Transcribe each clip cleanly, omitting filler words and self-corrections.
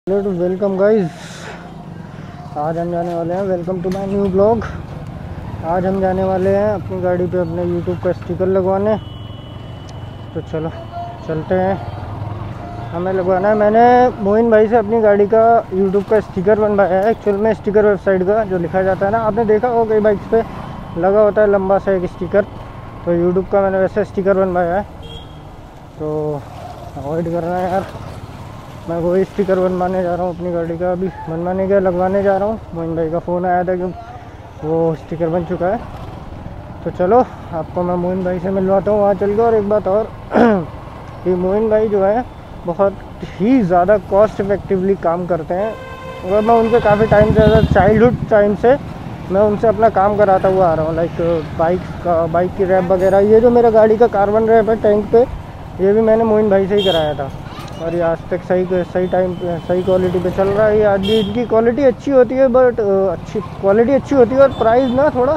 Hello to welcome guys. आज हम जाने वाले हैं, welcome to my new blog. आज हम जाने वाले हैं अपनी गाड़ी पे अपने यूट्यूब का स्टिकर लगवाने। तो चलो चलते हैं, हमें लगवाना है। मैंने मोइन भाई से अपनी गाड़ी का यूट्यूब का स्टिकर बनवाया है। एक्चुअल में स्टिकर वेबसाइट का जो लिखा जाता है ना, आपने देखा हो कई बाइक्स पे लगा होता है लंबा सा एक स्टिकर। तो यूट्यूब का मैंने वैसे स्टिकर बनवाया है। तो अवॉइड करना है यार, मैं वही स्टिकर बनवाने जा रहा हूँ अपनी गाड़ी का। अभी बनवाने क्या, लगवाने जा रहा हूँ। मोइन भाई का फ़ोन आया था कि वो स्टिकर बन चुका है। तो चलो आपको मैं मोइन भाई से मिलवाता हूँ वहाँ चल के। और एक बात और कि मोइन भाई जो है बहुत ही ज़्यादा कॉस्ट इफ़ेक्टिवली काम करते हैं। और मैं उनसे काफ़ी टाइम से, चाइल्डहुड टाइम से मैं उनसे अपना काम कराता हुआ आ रहा हूँ। लाइक बाइक की रैप वगैरह। ये जो मेरा गाड़ी का कार्बन रैप है टैंक पे, ये भी मैंने मोइन भाई से ही कराया था। और ये आज तक सही टाइम पे, सही क्वालिटी पे चल रहा है। ये आज भी इनकी क्वालिटी अच्छी होती है, बट क्वालिटी अच्छी होती है और प्राइस ना थोड़ा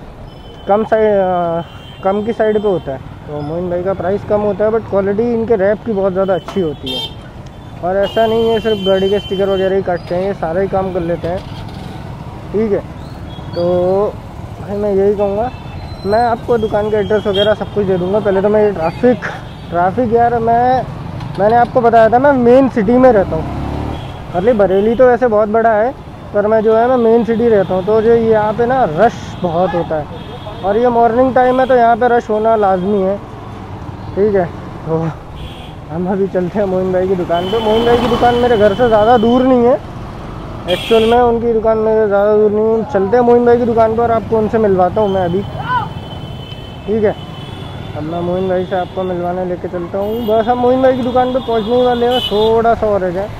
कम की साइड पे होता है। तो मोइन भाई का प्राइस कम होता है, बट क्वालिटी इनके रैप की बहुत ज़्यादा अच्छी होती है। और ऐसा नहीं है सिर्फ गाड़ी के स्टिकर वगैरह ही काटते हैं, ये सारा ही काम कर लेते हैं। ठीक है, तो भाई मैं यही कहूँगा, मैं आपको दुकान का एड्रेस वगैरह सब कुछ दे दूँगा। पहले तो मैं ये ट्रैफिक यार, मैंने आपको बताया था मैं मेन सिटी में रहता हूँ। मतलब बरेली तो वैसे बहुत बड़ा है, पर मैं जो है मैं मेन सिटी रहता हूँ। तो जो यहाँ पे ना रश बहुत होता है, और ये मॉर्निंग टाइम है तो यहाँ पे रश होना लाजमी है। ठीक है, तो हम अभी चलते हैं मोइन भाई की दुकान पे। मोइन भाई की दुकान मेरे घर से ज़्यादा दूर नहीं है, एक्चुअल में उनकी दुकान मेरे ज़्यादा दूर नहीं है। चलते हैं मोइन भाई की दुकान पर और आपको उनसे मिलवाता हूँ मैं अभी। ठीक है, अब मैं मोइन भाई से आपको मिलवाने लेके चलता हूँ। बस हम मोइन भाई की दुकान पे पहुँचने ही वाले हैं, थोड़ा सा और है।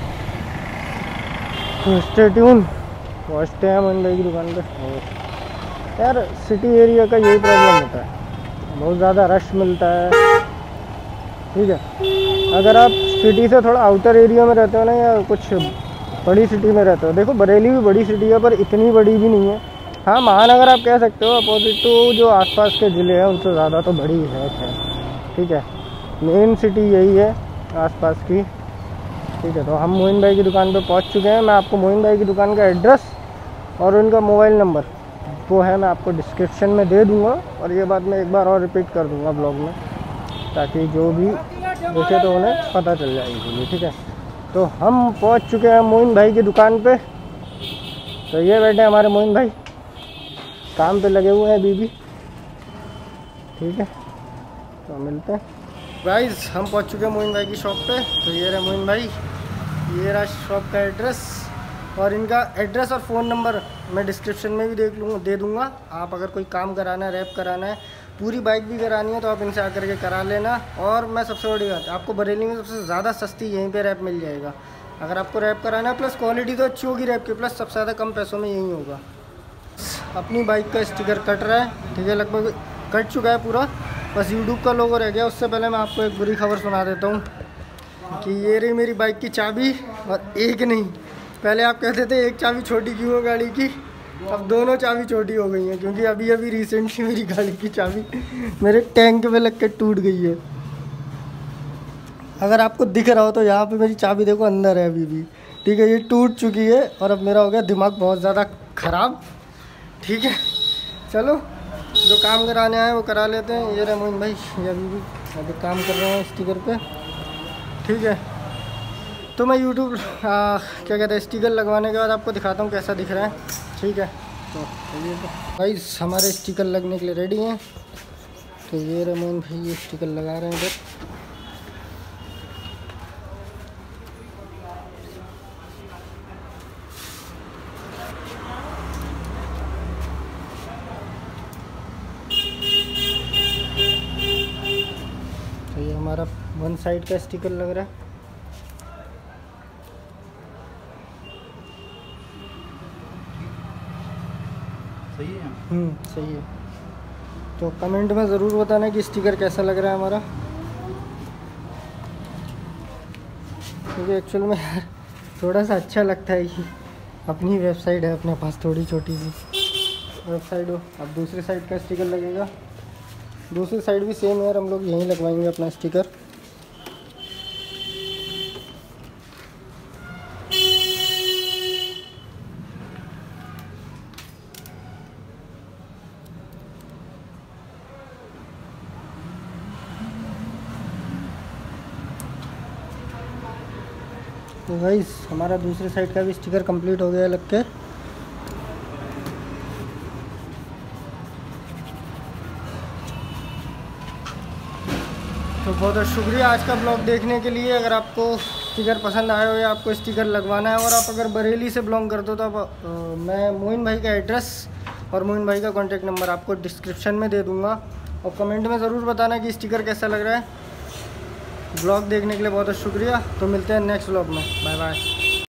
तो स्टे ट्यून, पहुँचते हैं मोइन भाई की दुकान पे। यार सिटी एरिया का यही प्रॉब्लम होता है, बहुत ज़्यादा रश मिलता है। ठीक है, अगर आप सिटी से थोड़ा आउटर एरिया में रहते हो ना, या कुछ बड़ी सिटी में रहते हो, देखो बरेली भी बड़ी सिटी है पर इतनी बड़ी भी नहीं है। हाँ, महानगर आप कह सकते हो, अपोजिट तो जो आसपास के ज़िले हैं उनसे ज़्यादा तो बड़ी है। ठीक है, मेन सिटी यही है आसपास की। ठीक है, तो हम मोइन भाई की दुकान पे पहुंच चुके हैं। मैं आपको मोइन भाई की दुकान का एड्रेस और उनका मोबाइल नंबर वो है मैं आपको डिस्क्रिप्शन में दे दूँगा। और ये बात मैं एक बार और रिपीट कर दूँगा ब्लॉग में, ताकि जो भी देखे तो उन्हें पता चल जाएगी। ठीक है, तो हम पहुँच चुके हैं मोइन भाई की दुकान पर। तो ये बैठे हमारे मोइन भाई, काम पे लगे हुए हैं अभी भी। ठीक है, तो मिलते हैं गाइस। हम पहुंच चुके हैं मोइन भाई की शॉप पे। तो ये रहा मोइन भाई, ये रहा शॉप का एड्रेस। और इनका एड्रेस और फ़ोन नंबर मैं डिस्क्रिप्शन में भी दे दूँगा। आप अगर कोई काम कराना है, रैप कराना है, पूरी बाइक भी करानी है, तो आप इनसे आकर के करा लेना। और मैं सबसे बड़ी बात, आपको बरेली में सबसे ज़्यादा सस्ती यहीं पर रैप मिल जाएगा। अगर आपको रैप कराना है, प्लस क्वालिटी तो अच्छी होगी रैप की, प्लस सबसे ज़्यादा कम पैसों में यहीं होगा। अपनी बाइक का स्टिकर कट रहा है। ठीक है, लगभग कट चुका है पूरा, बस यूट्यूब का लोगो रह गया। उससे पहले मैं आपको एक बुरी खबर सुना देता हूँ कि ये रही मेरी बाइक की चाबी। और एक नहीं, पहले आप कहते थे एक चाबी छोटी क्यों है गाड़ी की, अब दोनों चाबी छोटी हो गई हैं, क्योंकि अभी रिसेंटली मेरी गाड़ी की चाबी मेरे टैंक पे लग के टूट गई है। अगर आपको दिख रहा हो तो यहाँ पे मेरी चाबी देखो अंदर है अभी भी। ठीक है, ये टूट चुकी है और अब मेरा हो गया दिमाग बहुत ज़्यादा ख़राब। ठीक है, चलो जो काम कराने आए वो करा लेते हैं। ये रहे मोइन भाई, ये अभी काम कर रहे हैं स्टिकर पे। ठीक है, तो मैं यूट्यूब क्या कहते हैं स्टिकर लगवाने के बाद आपको दिखाता हूँ कैसा दिख रहा है। ठीक है, तो चलिए भाई, हमारे स्टिकर लगने के लिए रेडी हैं। तो ये रहे मोइन भाई, ये स्टिकर लगा रहे हैं इधर। तो ये हमारा वन साइड का स्टिकर लग रहा है। सही है। सही है। तो कमेंट में ज़रूर बताना कि स्टिकर कैसा लग रहा है हमारा, क्योंकि एक्चुअल में यार थोड़ा सा अच्छा लगता है कि अपनी वेबसाइट है अपने पास, थोड़ी छोटी सी वेबसाइट हो। अब दूसरी साइड का स्टिकर लगेगा, दूसरी साइड भी सेम यार, हम लोग यहीं लगवाएंगे अपना स्टिकर। तो गाइस हमारा दूसरे साइड का भी स्टिकर कंप्लीट हो गया लग के। तो बहुत बहुत शुक्रिया आज का ब्लॉग देखने के लिए। अगर आपको स्टिकर पसंद आए हो या आपको स्टिकर लगवाना है और आप अगर बरेली से बिलोंग करते हो तो आप मैं मोइन भाई का एड्रेस और मोइन भाई का कॉन्टैक्ट नंबर आपको डिस्क्रिप्शन में दे दूँगा। और कमेंट में ज़रूर बताना कि स्टिकर कैसा लग रहा है। ब्लॉग देखने के लिए बहुत बहुत शुक्रिया। तो मिलते हैं नेक्स्ट ब्लॉग में। Bye bye.